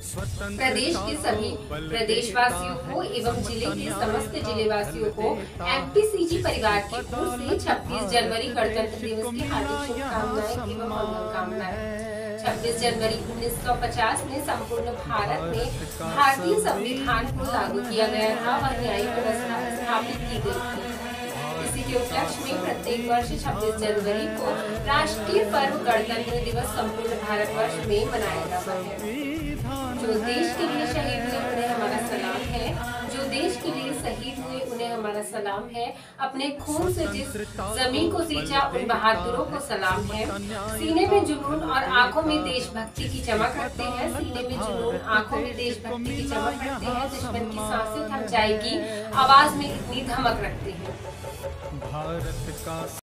प्रदेश के सभी प्रदेशवासियों को एवं जिले के समस्त जिलेवासियों को एमपीसीजी परिवार की ओर से 26 जनवरी गणतंत्र दिवस की हार्दिक शुभकामनाएं एवं मंगल कामनाएं। 26 जनवरी 1950 में संपूर्ण भारत में भारतीय संविधान को लागू किया गया था और न्यायिक व्यवस्था स्थापित की गई थी। इसी के उपलक्ष्य में प्रत्येक वर्ष 26 जनवरी को राष्ट्रीय पर्व गणतंत्र दिवस संपूर्ण भारतवर्ष में मनाया जाता है। जो देश के लिए शहीद हुए उन्हें हमारा सलाम है। जो देश के लिए शहीद हुए उन्हें हमारा सलाम है। अपने खून से जिस जमीन को सींचा उन बहादुरों को सलाम है। सीने में जुनून और आंखों में देशभक्ति की चमक रखते हैं। सीने में जुनून, आंखों में देशभक्ति की चमक रखते हैं। दुश्मन की सांसें थम जाएगी, आवाज में इतनी धमक रखते हैं। भारत का